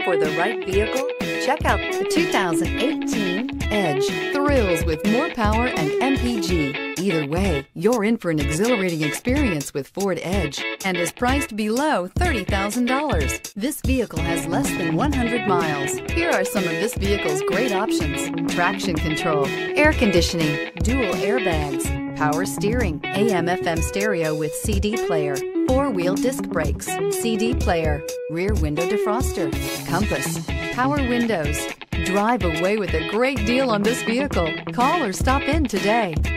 for the right vehicle? Check out the 2018 Edge. Thrills with more power and MPG. Either way, you're in for an exhilarating experience with Ford Edge and is priced below $30,000. This vehicle has less than 100 miles. Here are some of this vehicle's great options: traction control, air conditioning, dual airbags, power steering, AM/FM stereo with CD player, four-wheel disc brakes, CD player, rear window defroster, compass, power windows. Drive away with a great deal on this vehicle. Call or stop in today.